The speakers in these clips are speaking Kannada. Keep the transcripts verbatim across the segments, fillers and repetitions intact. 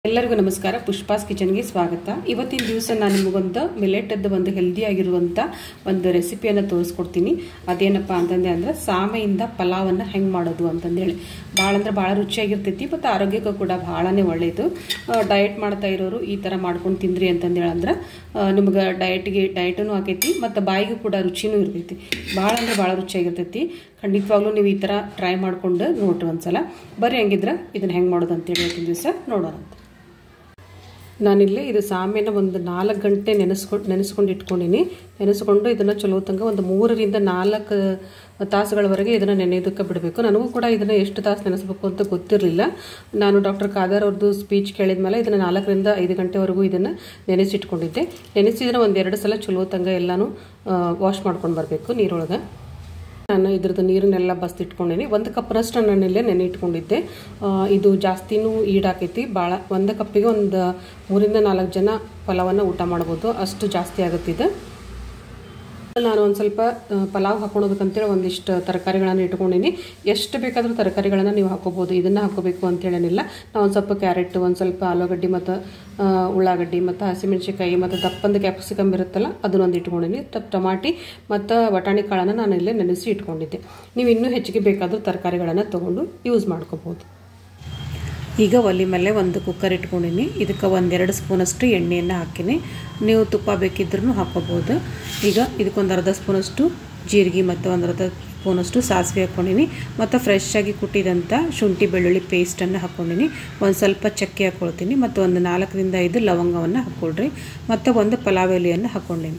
ಎಲ್ಲರಿಗೂ ನಮಸ್ಕಾರ. ಪುಷ್ಪಾಸ್ ಕಿಚನ್ಗೆ ಸ್ವಾಗತ. ಇವತ್ತಿನ ದಿವಸ ನಾನು ನಿಮಗೊಂದು ಮಿಲೆಟದ್ದು ಒಂದು ಹೆಲ್ದಿ ಆಗಿರುವಂಥ ಒಂದು ರೆಸಿಪಿಯನ್ನು ತೋರಿಸ್ಕೊಡ್ತೀನಿ. ಅದೇನಪ್ಪ ಅಂತಂದೆ ಅಂದ್ರೆ ಸಾಮೆಯಿಂದ ಪಲಾವನ್ನು ಹೆಂಗೆ ಮಾಡೋದು ಅಂತಂದೇಳಿ. ಭಾಳ ಅಂದ್ರೆ ಭಾಳ ರುಚಿಯಾಗಿರ್ತೈತಿ ಮತ್ತು ಆರೋಗ್ಯಕ್ಕೂ ಕೂಡ ಭಾಳನೇ ಒಳ್ಳೆಯದು. ಡಯಟ್ ಮಾಡ್ತಾ ಇರೋರು ಈ ಥರ ಮಾಡ್ಕೊಂಡು ತಿಂದ್ರಿ ಅಂತಂದೇಳಿ ಅಂದ್ರೆ ನಿಮ್ಗೆ ಡಯಟ್ಗೆ ಡಯಟೂ ಆಕೈತಿ ಮತ್ತು ಬಾಯಿಗೂ ಕೂಡ ರುಚಿನೂ ಇರ್ತೈತಿ. ಭಾಳ ಅಂದ್ರೆ ಭಾಳ ರುಚಿಯಾಗಿರ್ತೈತಿ. ಖಂಡಿತವಾಗ್ಲೂ ನೀವು ಈ ಥರ ಟ್ರೈ ಮಾಡ್ಕೊಂಡು ನೋಡ್ರಿ ಒಂದ್ಸಲ. ಬರ್ರಿ ಹಂಗಿದ್ರೆ ಇದನ್ನು ಹೆಂಗೆ ಮಾಡೋದು ಅಂತೇಳಿ ಇವತ್ತಿನ ದಿವಸ ನೋಡೋಣ. ನಾನಿಲ್ಲಿ ಇದು ಸಾಮೆನ ಒಂದು ನಾಲ್ಕು ಗಂಟೆ ನೆನೆಸ್ಕೊಂಡು ನೆನೆಸ್ಕೊಂಡು ಇಟ್ಕೊಂಡಿನಿ. ನೆನೆಸ್ಕೊಂಡು ಇದನ್ನು ಚಲೋ ತಂಗ ಒಂದು ಮೂರರಿಂದ ನಾಲ್ಕು ತಾಸುಗಳವರೆಗೆ ಇದನ್ನು ನೆನೆಯೋದಕ್ಕೆ ಬಿಡಬೇಕು. ನನಗೂ ಕೂಡ ಇದನ್ನು ಎಷ್ಟು ತಾಸು ನೆನೆಸ್ಬೇಕು ಅಂತ ಗೊತ್ತಿರಲಿಲ್ಲ. ನಾನು ಡಾಕ್ಟರ್ ಖಾದರ್ ಅವ್ರದ್ದು ಸ್ಪೀಚ್ ಕೇಳಿದ ಮೇಲೆ ಇದನ್ನು ನಾಲ್ಕರಿಂದ ಐದು ಗಂಟೆವರೆಗೂ ಇದನ್ನು ನೆನೆಸಿಟ್ಕೊಂಡಿದ್ದೆ. ನೆನೆಸಿದ್ರೆ ಒಂದೆರಡು ಸಲ ಚಲೋ ತಂಗ ಎಲ್ಲನೂ ವಾಶ್ ಮಾಡ್ಕೊಂಡು ಬರಬೇಕು ನೀರೊಳಗೆ. ನಾನು ಇದ್ರದ್ದು ನೀರನ್ನೆಲ್ಲ ಬಸ್ತಿಟ್ಕೊಂಡಿನಿ. ಒಂದು ಕಪ್ನಷ್ಟು ನಾನು ಇಲ್ಲೇ ನೆನೆ ಇಟ್ಕೊಂಡಿದ್ದೆ. ಇದು ಜಾಸ್ತಿನೂ ಈಡಾಕೈತಿ. ಭಾಳ ಒಂದು ಕಪ್ಪಿಗೆ ಒಂದು ಮೂರಿಂದ ನಾಲ್ಕು ಜನ ಪಲಾವನ್ನು ಊಟ ಮಾಡ್ಬೋದು, ಅಷ್ಟು ಜಾಸ್ತಿ ಆಗುತ್ತಿದೆ. ನಾನು ಒಂದು ಸ್ವಲ್ಪ ಪಲಾವ್ ಹಾಕೊಳೋದಕ್ಕಂತೇಳಿ ಒಂದಿಷ್ಟು ತರಕಾರಿಗಳನ್ನು ಇಟ್ಕೊಂಡಿನಿ. ಎಷ್ಟು ಬೇಕಾದರೂ ತರಕಾರಿಗಳನ್ನು ನೀವು ಹಾಕೋಬೋದು, ಇದನ್ನು ಹಾಕೋಬೇಕು ಅಂತೇಳೇನಿಲ್ಲ. ನಾವು ಒಂದು ಸ್ವಲ್ಪ ಕ್ಯಾರೆಟ್, ಒಂದು ಸ್ವಲ್ಪ ಆಲೂಗಡ್ಡೆ ಮತ್ತು ಉಳ್ಳಾಗಡ್ಡಿ ಮತ್ತು ಹಸಿಮೆಣಸಿಕಾಯಿ ಮತ್ತು ದಪ್ಪಂದು ಕ್ಯಾಪ್ಸಿಕಮ್ ಇರುತ್ತಲ್ಲ ಅದನ್ನೊಂದು ಇಟ್ಕೊಂಡಿನಿ. ಟಮಾಟಿ ಮತ್ತು ಬಟಾಣಿ ಕಾಳನ್ನು ನಾನು ಇಲ್ಲೇ ನೆನೆಸಿ ಇಟ್ಕೊಂಡಿದ್ದೆ. ನೀವು ಇನ್ನೂ ಹೆಚ್ಚಿಗೆ ಬೇಕಾದರೂ ತರಕಾರಿಗಳನ್ನು ತೊಗೊಂಡು ಯೂಸ್ ಮಾಡ್ಕೋಬೋದು. ಈಗ ಒಲೆ ಮೇಲೆ ಒಂದು ಕುಕ್ಕರ್ ಇಟ್ಕೊಂಡಿನಿ. ಇದಕ್ಕೆ ಒಂದೆರಡು ಸ್ಪೂನಷ್ಟು ಎಣ್ಣೆಯನ್ನು ಹಾಕಿನಿ. ನೀವು ತುಪ್ಪ ಬೇಕಿದ್ರೂ ಹಾಕೋಬೋದು. ಈಗ ಇದಕ್ಕೊಂದು ಅರ್ಧ ಸ್ಪೂನಷ್ಟು ಜೀರಿಗೆ ಮತ್ತು ಒಂದು ಅರ್ಧ ಸ್ಪೂನಷ್ಟು ಸಾಸಿವೆ ಹಾಕ್ಕೊಂಡಿನಿ. ಮತ್ತು ಫ್ರೆಶ್ ಆಗಿ ಕುಟ್ಟಿದಂಥ ಶುಂಠಿ ಬೆಳ್ಳುಳ್ಳಿ ಪೇಸ್ಟನ್ನು ಹಾಕ್ಕೊಂಡಿನಿ. ಒಂದು ಸ್ವಲ್ಪ ಚಕ್ಕೆ ಹಾಕ್ಕೊಳ್ತೀನಿ ಮತ್ತು ಒಂದು ನಾಲ್ಕರಿಂದ ಐದು ಲವಂಗವನ್ನು ಹಾಕ್ಕೊಳ್ರಿ. ಮತ್ತು ಒಂದು ಪಲಾವ್ ಎಲೆಯನ್ನು ಹಾಕ್ಕೊಂಡಿನಿ.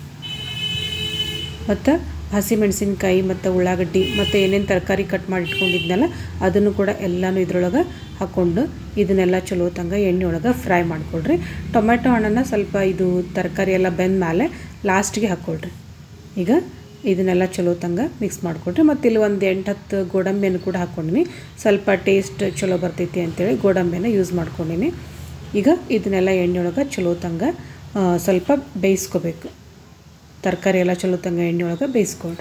ಮತ್ತು ಹಸಿಮೆಣಸಿನ್ಕಾಯಿ ಮತ್ತು ಉಳ್ಳಾಗಡ್ಡಿ ಮತ್ತು ಏನೇನು ತರಕಾರಿ ಕಟ್ ಮಾಡಿ ಇಟ್ಕೊಂಡಿದ್ನಲ್ಲ ಅದನ್ನು ಕೂಡ ಎಲ್ಲನೂ ಇದ್ರೊಳಗೆ ಹಾಕ್ಕೊಂಡು ಇದನ್ನೆಲ್ಲ ಚಲೋ ತಂಗ ಎಣ್ಣೆ ಒಳಗೆ ಫ್ರೈ ಮಾಡಿಕೊಳ್ರಿ. ಟೊಮೆಟೊ ಹಣ್ಣನ್ನು ಸ್ವಲ್ಪ ಇದು ತರಕಾರಿ ಎಲ್ಲ ಬೆಂದ ಮೇಲೆ ಲಾಸ್ಟಿಗೆ ಹಾಕ್ಕೊಳ್ರಿ. ಈಗ ಇದನ್ನೆಲ್ಲ ಚಲೋ ತಂಗ ಮಿಕ್ಸ್ ಮಾಡಿಕೊಡ್ರಿ. ಮತ್ತು ಇಲ್ಲಿ ಒಂದು ಎಂಟು ಹತ್ತು ಗೋಡಂಬಿಯನ್ನು ಕೂಡ ಹಾಕ್ಕೊಂಡಿನಿ. ಸ್ವಲ್ಪ ಟೇಸ್ಟ್ ಚಲೋ ಬರ್ತೈತಿ ಅಂತೇಳಿ ಗೋಡಂಬಿಯನ್ನು ಯೂಸ್ ಮಾಡ್ಕೊಂಡಿನಿ. ಈಗ ಇದನ್ನೆಲ್ಲ ಎಣ್ಣೆ ಒಳಗೆ ಚಲೋ ತಂಗ ಸ್ವಲ್ಪ ಬೇಯಿಸ್ಕೋಬೇಕು. ತರಕಾರಿ ಎಲ್ಲ ಚಲೋ ತಂಗ ಎಣ್ಣೆ ಒಳಗೆ ಬೇಯಿಸ್ಕೊಳ್ರಿ.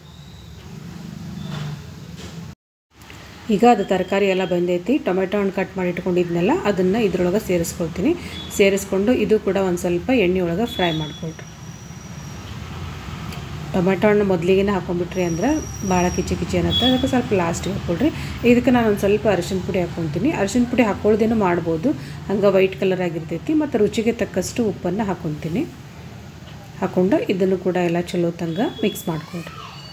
ಈಗ ಅದು ತರಕಾರಿ ಎಲ್ಲ ಬಂದೈತಿ. ಟೊಮೆಟೊ ಹಣ್ಣು ಕಟ್ ಮಾಡಿ ಇಟ್ಕೊಂಡಿದ್ನೆಲ್ಲ ಅದನ್ನು ಇದ್ರೊಳಗೆ ಸೇರಿಸ್ಕೊಳ್ತೀನಿ. ಸೇರಿಸ್ಕೊಂಡು ಇದು ಕೂಡ ಒಂದು ಸ್ವಲ್ಪ ಎಣ್ಣೆ ಒಳಗೆ ಫ್ರೈ ಮಾಡ್ಕೊಳ್ರಿ. ಟೊಮೆಟೊ ಹಣ್ಣು ಮೊದಲಿಗೆ ಹಾಕೊಂಡ್ಬಿಟ್ರಿ ಅಂದ್ರೆ ಭಾಳ ಕಿಚಿ ಕಿಚಿ ಅನ್ನತ್ತೆ. ಅದಕ್ಕೆ ಸ್ವಲ್ಪ ಲಾಸ್ಟಿಗೆ ಹಾಕ್ಕೊಳ್ರಿ. ಇದಕ್ಕೆ ನಾನು ಒಂದು ಸ್ವಲ್ಪ ಅರಿಶಿನ ಪುಡಿ ಹಾಕ್ಕೊತೀನಿ. ಅರಿಶಿನ ಪುಡಿ ಹಾಕ್ಕೊಳ್ಳೋದೇನು ಮಾಡ್ಬೋದು, ಹಂಗೆ ವೈಟ್ ಕಲರ್ ಆಗಿರ್ತೈತಿ. ಮತ್ತು ರುಚಿಗೆ ತಕ್ಕಷ್ಟು ಉಪ್ಪನ್ನು ಹಾಕ್ಕೊತೀನಿ. ಹಾಕ್ಕೊಂಡು ಇದನ್ನು ಕೂಡ ಎಲ್ಲ ಚಲೋ ತಂಗ ಮಿಕ್ಸ್ ಮಾಡಿಕೊಳ್ರಿ.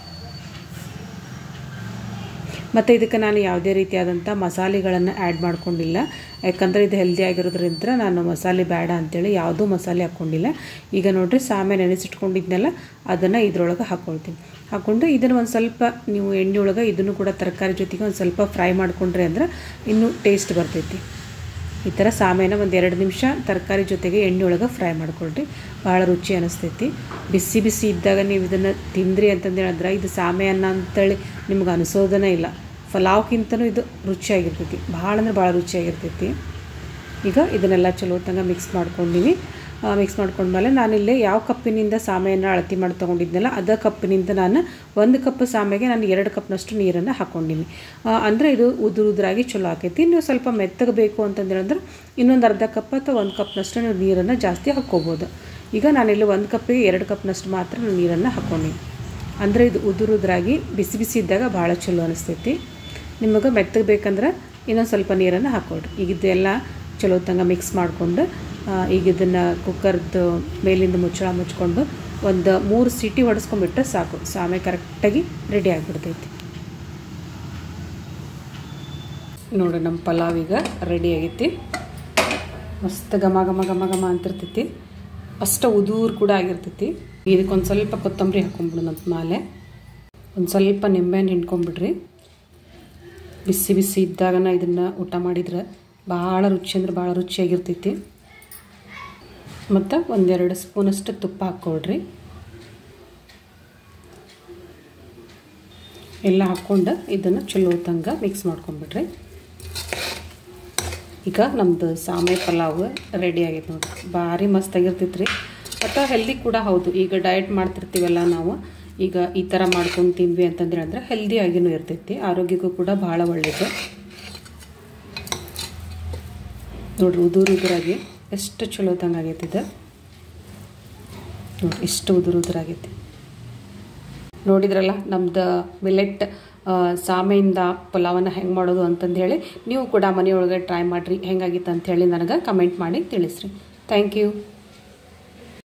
ಮತ್ತು ಇದಕ್ಕೆ ನಾನು ಯಾವುದೇ ರೀತಿಯಾದಂಥ ಮಸಾಲೆಗಳನ್ನು ಆ್ಯಡ್ ಮಾಡ್ಕೊಂಡಿಲ್ಲ. ಯಾಕಂದರೆ ಇದು ಹೆಲ್ದಿ ಆಗಿರೋದ್ರಿಂದ ನಾನು ಮಸಾಲೆ ಬೇಡ ಅಂಥೇಳಿ ಯಾವುದೂ ಮಸಾಲೆ ಹಾಕ್ಕೊಂಡಿಲ್ಲ. ಈಗ ನೋಡಿರಿ ಸಾಮೆ ನೆನೆಸಿಟ್ಕೊಂಡಿದ್ನೆಲ್ಲ ಅದನ್ನು ಇದ್ರೊಳಗೆ ಹಾಕ್ಕೊಳ್ತೀನಿ. ಹಾಕ್ಕೊಂಡು ಇದನ್ನು ಒಂದು ಸ್ವಲ್ಪ ನೀವು ಎಣ್ಣೆ ಒಳಗೆ ಇದನ್ನು ಕೂಡ ತರಕಾರಿ ಜೊತೆಗೆ ಒಂದು ಸ್ವಲ್ಪ ಫ್ರೈ ಮಾಡ್ಕೊಂಡ್ರಿ ಅಂದ್ರೆ ಇನ್ನೂ ಟೇಸ್ಟ್ ಬರ್ತೈತಿ. ಈ ಥರ ಸಾಮೆನ ಒಂದು ಎರಡು ನಿಮಿಷ ತರಕಾರಿ ಜೊತೆಗೆ ಎಣ್ಣೆ ಒಳಗೆ ಫ್ರೈ ಮಾಡ್ಕೊಳ್ರಿ. ಭಾಳ ರುಚಿ ಅನ್ನಿಸ್ತೈತಿ. ಬಿಸಿ ಬಿಸಿ ಇದ್ದಾಗ ನೀವು ಇದನ್ನು ತಿಂದ್ರಿ ಅಂತಂದೇಳಿದ್ರೆ ಇದು ಸಾಮೆ ಅನ್ನ ಅಂತೇಳಿ ನಿಮ್ಗೆ ಅನಿಸೋದನೇ ಇಲ್ಲ. ಪಲಾವ್ಗಿಂತನೂ ಇದು ರುಚಿಯಾಗಿರ್ತೈತಿ. ಭಾಳ ಅಂದ್ರೆ ಭಾಳ ರುಚಿಯಾಗಿರ್ತೈತಿ. ಈಗ ಇದನ್ನೆಲ್ಲ ಚಲೋ ತಂಗ ಮಿಕ್ಸ್ ಮಾಡ್ಕೊಂಡಿನಿ. ಮಿಕ್ಸ್ ಮಾಡ್ಕೊಂಡ್ಮೇಲೆ ನಾನಿಲ್ಲಿ ಯಾವ ಕಪ್ಪಿನಿಂದ ಸಾಮೆಯನ್ನು ಅಳತಿ ಮಾಡಿ ತೊಗೊಂಡಿದ್ನಲ್ಲ ಅದೇ ಕಪ್ಪಿನಿಂದ ನಾನು ಒಂದು ಕಪ್ ಸಾಮೆಗೆ ನಾನು ಎರಡು ಕಪ್ನಷ್ಟು ನೀರನ್ನು ಹಾಕ್ಕೊಂಡಿನಿ. ಅಂದರೆ ಇದು ಉದುರು ಉದುರಾಗಿ ಚಲೋ ಆಕೈತಿ. ನೀವು ಸ್ವಲ್ಪ ಮೆತ್ತಗೆ ಬೇಕು ಅಂತಂದೇಳಿದ್ರೆ ಇನ್ನೊಂದು ಅರ್ಧ ಕಪ್ ಅಥವಾ ಒಂದು ಕಪ್ನಷ್ಟು ನೀವು ನೀರನ್ನು ಜಾಸ್ತಿ ಹಾಕ್ಕೋಬೋದು. ಈಗ ನಾನಿಲ್ಲಿ ಒಂದು ಕಪ್ಪಿಗೆ ಎರಡು ಕಪ್ನಷ್ಟು ಮಾತ್ರ ನಾನು ನೀರನ್ನು ಹಾಕ್ಕೊಂಡಿನಿ. ಅಂದರೆ ಇದು ಉದುರು ಉದುರಾಗಿ ಬಿಸಿ ಬಿಸಿ ಇದ್ದಾಗ ಭಾಳ ಚಲೋ ಅನಿಸ್ತೈತಿ. ನಿಮಗೆ ಮೆತ್ತಗೆ ಬೇಕಂದ್ರೆ ಇನ್ನೊಂದು ಸ್ವಲ್ಪ ನೀರನ್ನು ಹಾಕ್ಕೊಳ್ರಿ. ಈಗ ಇದೆಲ್ಲ ಚಲೋ ತಂಗ ಮಿಕ್ಸ್ ಮಾಡಿಕೊಂಡು ಈಗ ಇದನ್ನು ಕುಕ್ಕರ್ದು ಮೇಲಿಂದ ಮುಚ್ಚಳ ಮುಚ್ಕೊಂಡು ಒಂದು ಮೂರು ಸೀಟಿ ಹೊಡೆಸ್ಕೊಂಡ್ಬಿಟ್ರೆ ಸಾಕು. ಸಾಮೆ ಕರೆಕ್ಟಾಗಿ ರೆಡಿ ಆಗಿಬಿಡ್ತೈತಿ. ನೋಡಿ ನಮ್ಮ ಪಲಾವ್ ಈಗ ರೆಡಿ ಆಗೈತಿ. ಮಸ್ತ್ ಘಮ ಘಮ ಘಮ ಘಮ ಅಂತಿರ್ತೈತಿ. ಅಷ್ಟು ಉದೂರು ಕೂಡ ಆಗಿರ್ತೈತಿ. ಇದಕ್ಕೊಂದು ಸ್ವಲ್ಪ ಕೊತ್ತಂಬರಿ ಹಾಕ್ಕೊಂಬಿಡೋಣ ಅಂತ ಮೇಲೆ ಒಂದು ಸ್ವಲ್ಪ ನಿಂಬೆಹಣ್ಣು ಹಿಂಡ್ಕೊಂಬಿಡ್ರಿ. ಬಿಸಿ ಬಿಸಿ ಇದ್ದಾಗನ ಇದನ್ನು ಊಟ ಮಾಡಿದ್ರೆ ಭಾಳ ರುಚಿ ಅಂದ್ರೆ ಭಾಳ ರುಚಿಯಾಗಿರ್ತೈತಿ. ಮತ್ತು ಒಂದೆರಡು ಸ್ಪೂನಷ್ಟು ತುಪ್ಪ ಹಾಕ್ಕೊಳ್ರಿ. ಎಲ್ಲ ಹಾಕ್ಕೊಂಡು ಇದನ್ನು ಚಲೋ ತಂಗ ಮಿಕ್ಸ್ ಮಾಡ್ಕೊಂಬಿಡ್ರಿ. ಈಗ ನಮ್ಮದು ಸಾಮೆ ಪಲಾವ್ ರೆಡಿ ಆಗೈತೆ ನೋಡಿ. ಭಾರಿ ಮಸ್ತಾಗಿರ್ತೈತೆ ರೀ. ಮತ್ತು ಹೆಲ್ದಿ ಕೂಡ ಹೌದು. ಈಗ ಡಯಟ್ ಮಾಡ್ತಿರ್ತೀವಲ್ಲ ನಾವು, ಈಗ ಈ ಥರ ಮಾಡ್ಕೊಂಡು ತಿಂದ್ವಿ ಅಂತಂದ್ರೆ ಅಂದರೆ ಹೆಲ್ದಿಯಾಗಿಯೂ ಇರ್ತೈತಿ. ಆರೋಗ್ಯಕ್ಕೂ ಕೂಡ ಭಾಳ ಒಳ್ಳೆಯದು. ನೋಡ್ರಿ ಉದುರು ಉದುರಾಗಿ ಎಷ್ಟು ಚಲೋ ಹೊತ್ತಂಗೆ ಆಗೈತಿ ಇದು. ನೋಡಿ ಎಷ್ಟು ಉದುರು ಉದುರಾಗೈತಿ. ನೋಡಿದ್ರಲ್ಲ ನಮ್ದು ಮಿಲೆಟ್ ಸಾಮೆಯಿಂದ ಪಲಾವನ್ನು ಹೆಂಗೆ ಮಾಡೋದು ಅಂತಂದು ಹೇಳಿ ನೀವು ಕೂಡ ಮನೆಯೊಳಗೆ ಟ್ರೈ ಮಾಡಿರಿ. ಹೆಂಗಾಗಿತ್ತು ಅಂಥೇಳಿ ನನಗೆ ಕಮೆಂಟ್ ಮಾಡಿ ತಿಳಿಸ್ರಿ. Thank you.